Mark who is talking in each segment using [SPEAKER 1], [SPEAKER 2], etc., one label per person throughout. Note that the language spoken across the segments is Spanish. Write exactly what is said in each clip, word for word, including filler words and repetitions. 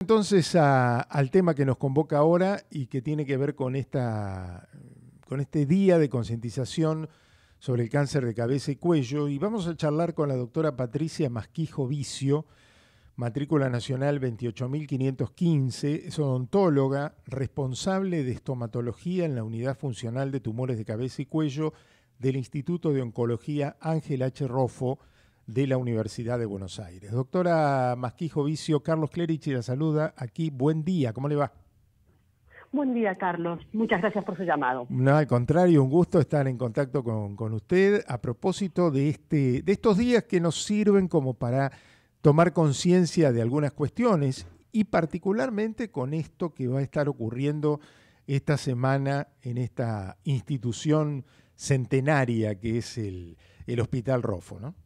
[SPEAKER 1] Entonces a, al tema que nos convoca ahora y que tiene que ver con, esta, con este día de concientización sobre el cáncer de cabeza y cuello, y vamos a charlar con la doctora Patricia Masquijo Vicio, matrícula nacional veintiocho mil quinientos quince, es odontóloga, responsable de estomatología en la Unidad Funcional de Tumores de Cabeza y Cuello del Instituto de Oncología Ángel H. Roffo de la Universidad de Buenos Aires. Doctora Masquijo Vicio, Carlos Clerici la saluda aquí. Buen día, ¿cómo le va?
[SPEAKER 2] Buen día, Carlos. Muchas gracias por su llamado.
[SPEAKER 1] No, al contrario, un gusto estar en contacto con, con usted a propósito de, este, de estos días que nos sirven como para tomar conciencia de algunas cuestiones y particularmente con esto que va a estar ocurriendo esta semana en esta institución centenaria que es el, el Hospital Roffo, ¿no?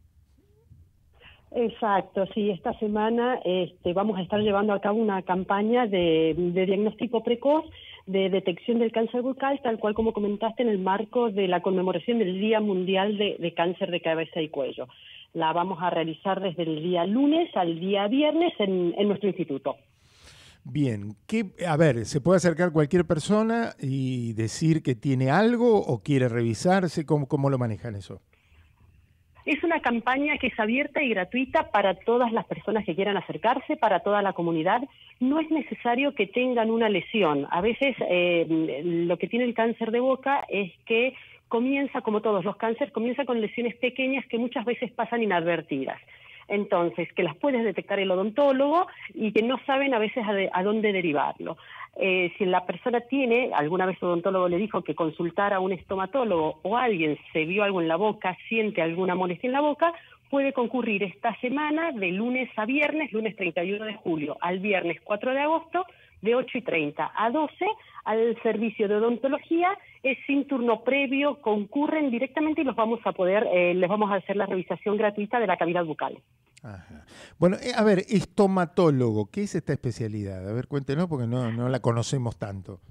[SPEAKER 2] Exacto, sí, esta semana este, vamos a estar llevando a cabo una campaña de, de diagnóstico precoz, de detección del cáncer bucal, tal cual como comentaste, en el marco de la conmemoración del Día Mundial de, de Cáncer de Cabeza y Cuello. La vamos a realizar desde el día lunes al día viernes en, en nuestro instituto.
[SPEAKER 1] Bien, ¿qué, a ver, ¿se puede acercar cualquier persona y decir que tiene algo o quiere revisarse? ¿Cómo, cómo lo manejan eso?
[SPEAKER 2] Es una campaña que es abierta y gratuita para todas las personas que quieran acercarse, para toda la comunidad. No es necesario que tengan una lesión. A veces eh, lo que tiene el cáncer de boca es que comienza, como todos los cánceres, comienza con lesiones pequeñas que muchas veces pasan inadvertidas. Entonces, que las puedes detectar el odontólogo y que no saben a veces a, de, a dónde derivarlo. Eh, si la persona tiene, alguna vez el odontólogo le dijo que consultara a un estomatólogo o alguien se vio algo en la boca, siente alguna molestia en la boca, puede concurrir esta semana de lunes a viernes, lunes treinta y uno de julio al viernes cuatro de agosto, de ocho y treinta a doce, al servicio de odontología. Es sin turno previo, concurren directamente y los vamos a poder, eh, les vamos a hacer la revisación gratuita de la cavidad bucal.
[SPEAKER 1] Ajá. Bueno, eh, a ver, estomatólogo, ¿qué es esta especialidad? A ver, cuéntenos porque no, no la conocemos tanto.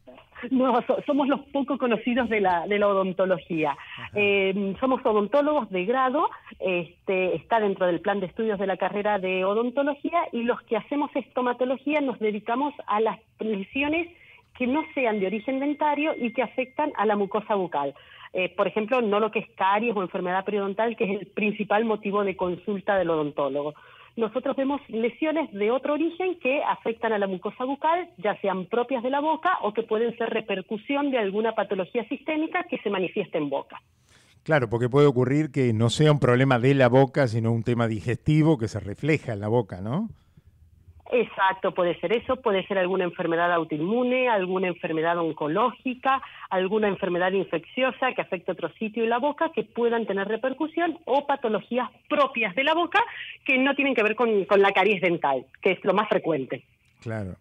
[SPEAKER 2] No, so, somos los poco conocidos de la, de la odontología. Eh, somos odontólogos de grado, este, está dentro del plan de estudios de la carrera de odontología, y los que hacemos estomatología nos dedicamos a las lesiones que no sean de origen dentario y que afectan a la mucosa bucal. Eh, por ejemplo, no lo que es caries o enfermedad periodontal, que es el principal motivo de consulta del odontólogo. Nosotros vemos lesiones de otro origen que afectan a la mucosa bucal, ya sean propias de la boca o que pueden ser repercusión de alguna patología sistémica que se manifieste en boca.
[SPEAKER 1] Claro, porque puede ocurrir que no sea un problema de la boca, sino un tema digestivo que se refleja en la boca, ¿no?
[SPEAKER 2] Exacto, puede ser eso, puede ser alguna enfermedad autoinmune, alguna enfermedad oncológica, alguna enfermedad infecciosa que afecte otro sitio de la boca que puedan tener repercusión, o patologías propias de la boca que no tienen que ver con, con la caries dental, que es lo más frecuente.
[SPEAKER 1] Claro.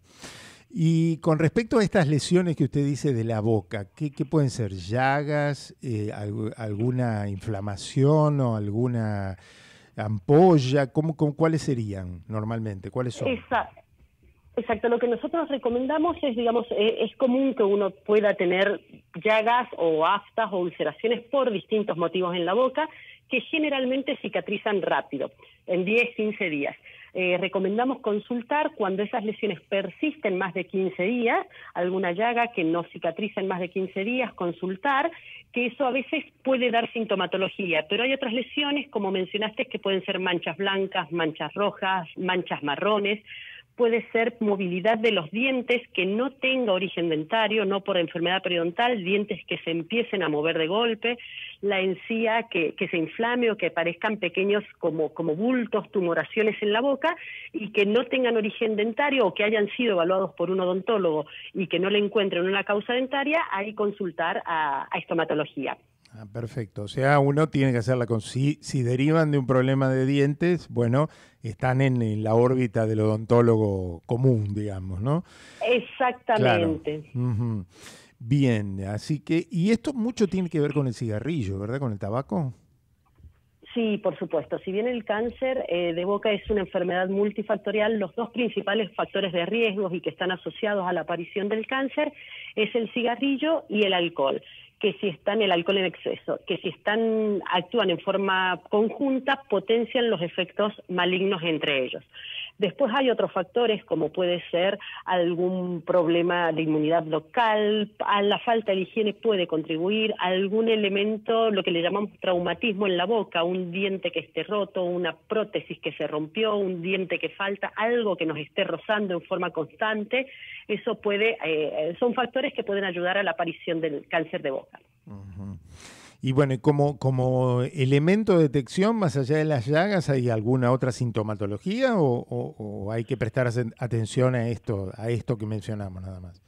[SPEAKER 1] Y con respecto a estas lesiones que usted dice de la boca, ¿qué, qué pueden ser? ¿Llagas, eh, alg- alguna inflamación o alguna ampolla? ¿Cómo, cómo, ¿Cuáles serían normalmente? ¿Cuáles son?
[SPEAKER 2] Esa, exacto, lo que nosotros recomendamos es, digamos, eh, es común que uno pueda tener llagas o aftas o ulceraciones por distintos motivos en la boca, que generalmente cicatrizan rápido, en diez, quince días. Eh, recomendamos consultar cuando esas lesiones persisten más de quince días, alguna llaga que no cicatriza en más de quince días, consultar, que eso a veces puede dar sintomatología, pero hay otras lesiones, como mencionaste, que pueden ser manchas blancas, manchas rojas, manchas marrones. Puede ser movilidad de los dientes que no tenga origen dentario, no por enfermedad periodontal, dientes que se empiecen a mover de golpe, la encía que, que se inflame o que parezcan pequeños como, como bultos, tumoraciones en la boca y que no tengan origen dentario o que hayan sido evaluados por un odontólogo y que no le encuentren una causa dentaria, ahí consultar a, a estomatología.
[SPEAKER 1] Ah, perfecto. O sea, uno tiene que hacerla con... Si, si derivan de un problema de dientes, bueno, están en, en la órbita del odontólogo común, digamos, ¿no?
[SPEAKER 2] Exactamente.
[SPEAKER 1] Claro. Uh-huh. Bien, así que... Y esto mucho tiene que ver con el cigarrillo, ¿verdad? Con el tabaco.
[SPEAKER 2] Sí, por supuesto. Si bien el cáncer eh, de boca es una enfermedad multifactorial, los dos principales factores de riesgo y que están asociados a la aparición del cáncer es el cigarrillo y el alcohol. Que si están el alcohol en exceso, que si están actúan en forma conjunta, potencian los efectos malignos entre ellos. Después hay otros factores, como puede ser algún problema de inmunidad local, a la falta de higiene puede contribuir, algún elemento, lo que le llamamos traumatismo en la boca, un diente que esté roto, una prótesis que se rompió, un diente que falta, algo que nos esté rozando en forma constante, eso puede, eh, son factores que pueden ayudar a la aparición del cáncer de boca.
[SPEAKER 1] Uh-huh. Y bueno, como, como elemento de detección, más allá de las llagas, ¿hay alguna otra sintomatología o, o, o hay que prestar atención a esto, a esto que mencionamos nada más?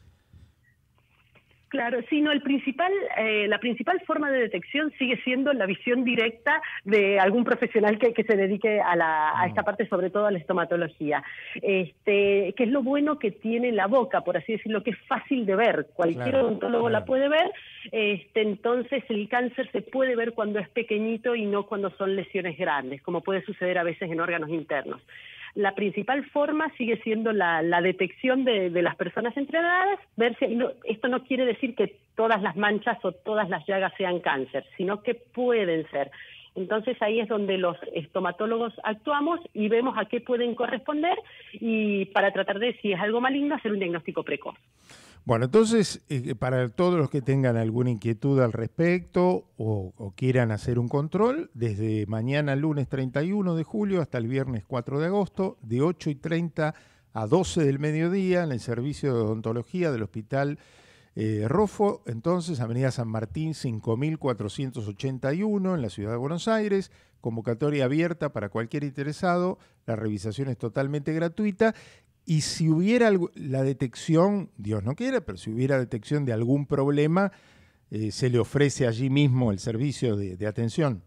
[SPEAKER 2] Claro, sí, no, el principal, eh, la principal forma de detección sigue siendo la visión directa de algún profesional que, que se dedique a, la, a esta parte, sobre todo a la estomatología. Este, que es lo bueno que tiene la boca, por así decirlo, que es fácil de ver. Cualquier
[SPEAKER 1] claro,
[SPEAKER 2] odontólogo
[SPEAKER 1] claro.
[SPEAKER 2] la puede ver. Este, entonces el cáncer se puede ver cuando es pequeñito y no cuando son lesiones grandes, como puede suceder a veces en órganos internos. La principal forma sigue siendo la, la detección de, de las personas entrenadas, ver si, no, esto no quiere decir que todas las manchas o todas las llagas sean cáncer, sino que pueden ser. Entonces ahí es donde los estomatólogos actuamos y vemos a qué pueden corresponder y para tratar de, si es algo maligno, hacer un diagnóstico precoz.
[SPEAKER 1] Bueno, entonces, eh, para todos los que tengan alguna inquietud al respecto o, o quieran hacer un control, desde mañana lunes treinta y uno de julio hasta el viernes cuatro de agosto, de ocho y treinta a doce del mediodía, en el servicio de odontología del Hospital eh, Roffo, entonces, Avenida San Martín cinco mil cuatrocientos ochenta y uno, en la Ciudad de Buenos Aires, convocatoria abierta para cualquier interesado, la revisación es totalmente gratuita. Y si hubiera la detección, Dios no quiera, pero si hubiera detección de algún problema, eh, se le ofrece allí mismo el servicio de, de atención.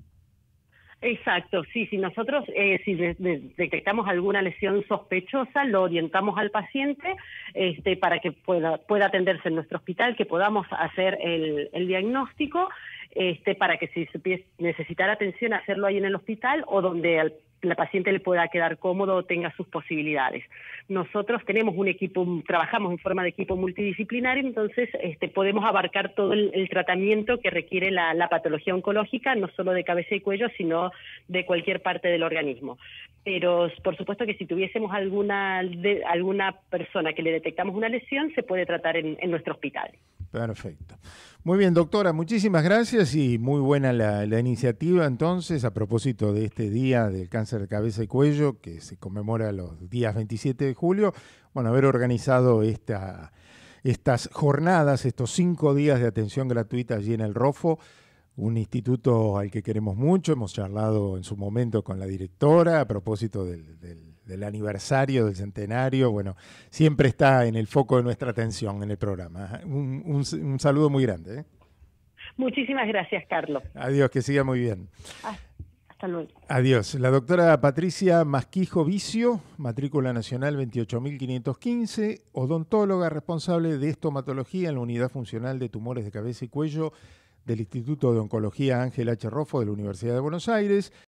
[SPEAKER 2] Exacto, sí, si nosotros eh, si de, de, detectamos alguna lesión sospechosa, lo orientamos al paciente este, para que pueda, pueda atenderse en nuestro hospital, que podamos hacer el, el diagnóstico, este, para que si necesitara atención, hacerlo ahí en el hospital o donde al la paciente le pueda quedar cómodo o tenga sus posibilidades. Nosotros tenemos un equipo, trabajamos en forma de equipo multidisciplinario, entonces este, podemos abarcar todo el, el tratamiento que requiere la, la patología oncológica, no solo de cabeza y cuello, sino de cualquier parte del organismo. Pero por supuesto que si tuviésemos alguna, de, alguna persona que le detectamos una lesión, se puede tratar en, en nuestro hospital.
[SPEAKER 1] Perfecto. Muy bien, doctora, muchísimas gracias y muy buena la, la iniciativa entonces a propósito de este día del cáncer de cabeza y cuello que se conmemora los días veintisiete de julio. Bueno, haber organizado esta, estas jornadas, estos cinco días de atención gratuita allí en el Roffo, un instituto al que queremos mucho. Hemos charlado en su momento con la directora a propósito del, del, del aniversario, del centenario. Bueno, siempre está en el foco de nuestra atención en el programa. Un, un, un saludo muy grande, ¿eh?
[SPEAKER 2] Muchísimas gracias, Carlos.
[SPEAKER 1] Adiós, que siga muy bien.
[SPEAKER 2] Ah, hasta luego.
[SPEAKER 1] Adiós. La doctora Patricia Masquijo Vicio, matrícula nacional veintiocho mil quinientos quince, odontóloga responsable de estomatología en la Unidad Funcional de Tumores de Cabeza y Cuello del Instituto de Oncología Ángel H. Roffo de la Universidad de Buenos Aires.